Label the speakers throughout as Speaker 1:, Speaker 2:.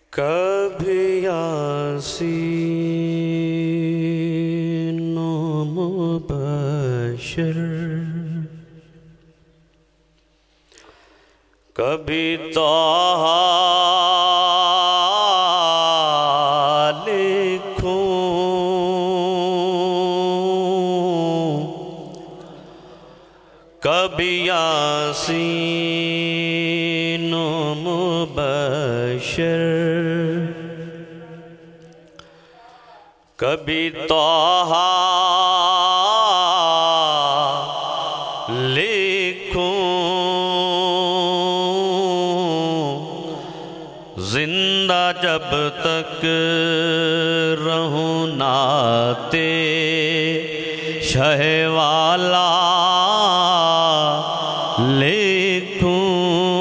Speaker 1: کبھی یاسین و مبشر، کبھی طٰہٰ لکھوں، کبھی یاسین و مبشر، کبھی طٰہٰ لکھوں، زندہ جب تک رہوں نعت شہ والا لکھوں،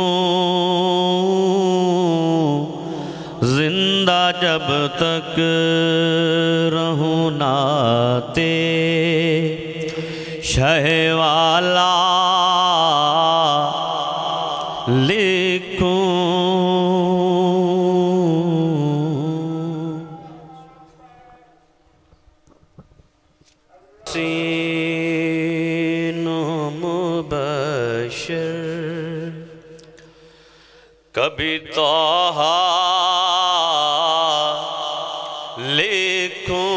Speaker 1: زندہ جب تک رہوں نعت شہ والا لکھوں۔ یاسین و مبشر، کبھی طٰہٰ لکھوں،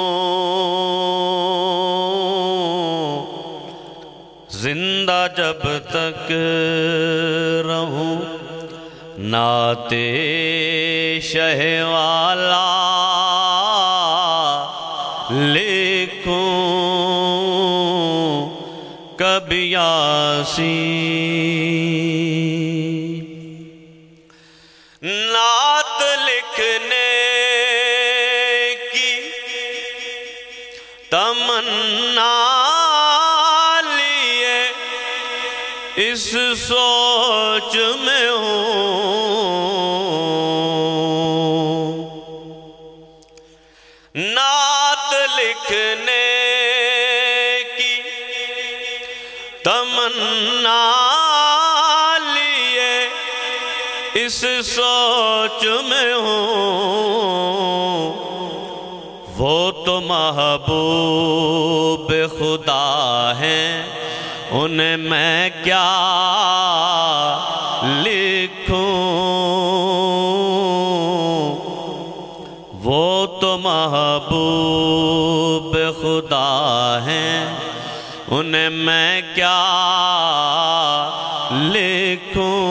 Speaker 1: زندہ جب تک رہوں نعت شہ والا لکھوں، کبھی یاسین نعت لکھنے کی تمنا لیے اس سوچ میں ہوں، نعت لکھنے کی تمنا لیے اس سوچ میں ہوں، وہ تو محبوب خدا ہیں، انہیں میں کیا لکھوں، وہ تو محبوب خدا ہیں، انہیں میں کیا لکھوں،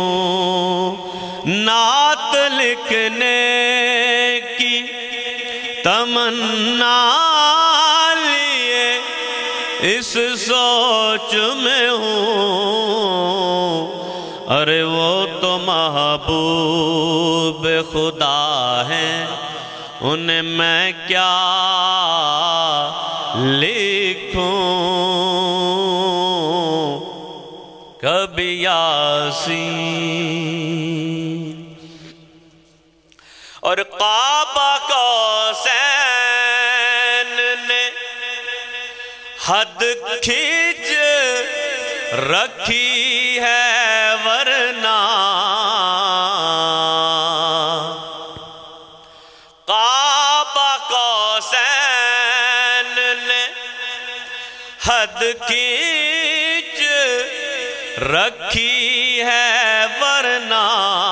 Speaker 1: نعت لکھنے کی تمنا لیے اس سوچ میں ہوں، ارے وہ تو محبوب خدا ہیں، انہیں میں کیا لکھوں، کبھی یاسین اور قاب قوسین نے حد کھینچ رکھی ہے، ورنہ قاب قوسین نے حد کھینچ رکھی ہے، ورنہ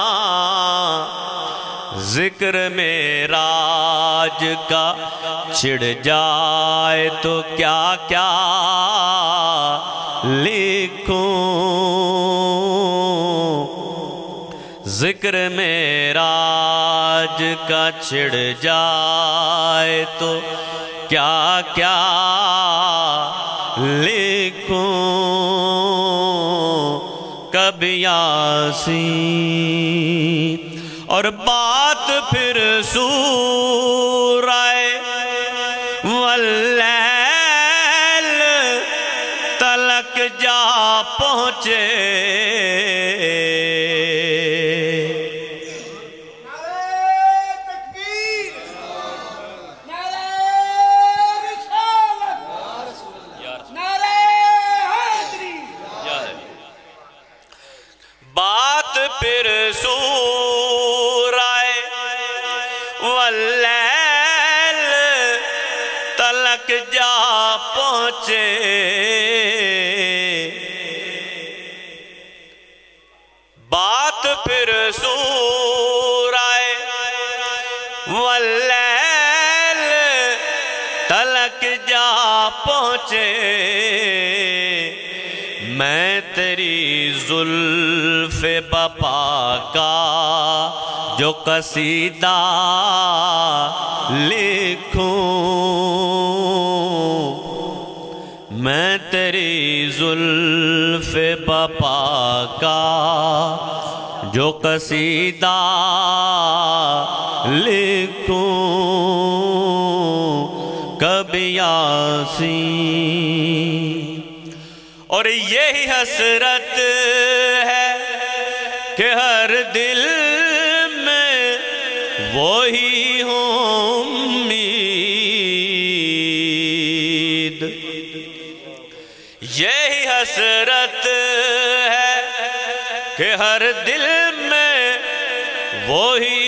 Speaker 1: ذکر معراج کا چھڑ جائے تو کیا کیا لکھوں، ذکر معراج کا چھڑ جائے تو کیا کیا لکھوں، کبھی یاسین اور بات پھر سورہ واللیل تلک جا پہنچے، پھر سورہ واللیل تلک جا پہنچے بات پھر سورہ واللیل تلک جا پہنچے میں تیری زلف بپا کا جو قصیدہ لکھوں میں تیری زلف بپا کا جو قصیدہ لکھوں کبھی یاسین اور یہی حسرت ہے کہ ہر دل میں وہی امید یہی حسرت ہے کہ ہر دل میں وہی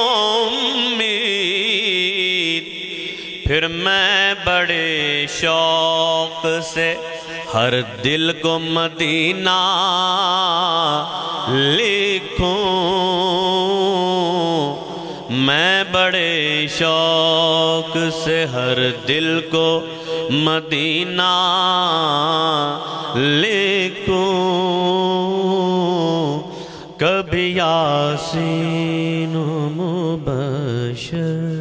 Speaker 1: امید پھر میں بڑے شوق سے ہر دل کو مدینہ لکھوں میں بڑے شوق سے ہر دل کو مدینہ لکھوں کبھی یاسین و مبشر